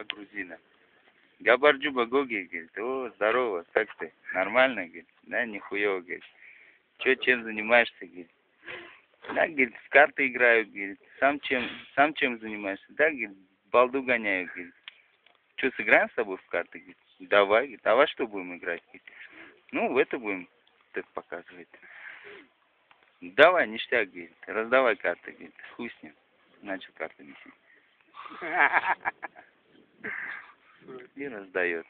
грузина. Габарджуба Гоги, говорит, о, здорово, как ты? Нормально, говорит? Да, нихуево, говорит. Че, чем занимаешься, говорит? Да, говорит, в карты играю, говорит. Сам чем занимаешься? Да, говорит, балду гоняю, говорит. Че, сыграем с тобой в карты, говорит? Давай, говорит, а во что будем играть, говорит? Ну, в это будем, так показывает. Давай, ништяк, говорит, раздавай карты, говорит, хуй с ним. Начал карты месить. И раздает.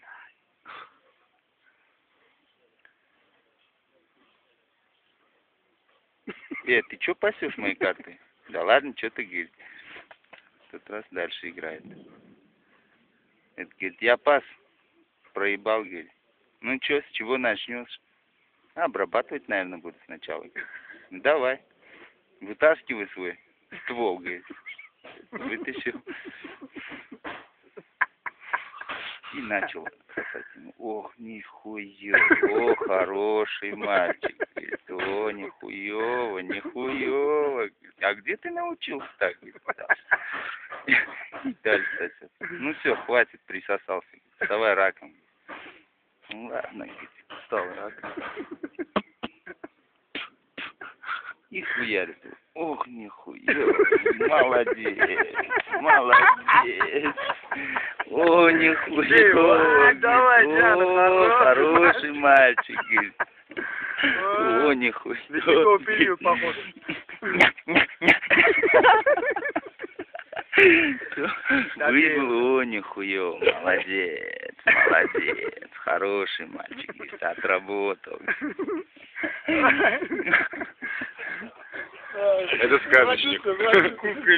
Ты чё пасешь мои карты? Да ладно, что ты, говорит. В тот раз дальше играет. Это, говорит, я пас, проебал, говорит. Ну чё, с чего начнешь? Обрабатывать, наверное, буду сначала. Ну, давай, вытаскивай свой ствол, говорит. Вытащил. И начал хасать ему. Ох, нихуё, о, хороший мальчик. Говорит, о, нихуёво, нихуёво. А где ты научился так? И дальше сосет. Ну все, хватит, присосался. Вставай раком. Ну ладно, говорит, встал раком. И хуярит. Ох, нихуёво, молодец, молодец. О, нихуя, давай, о, хороший мальчик, говорит. О, нихуя. Период похож. Выбыл, о, нихуя, молодец, молодец, хороший мальчик, говорит, отработал. Это сказочник.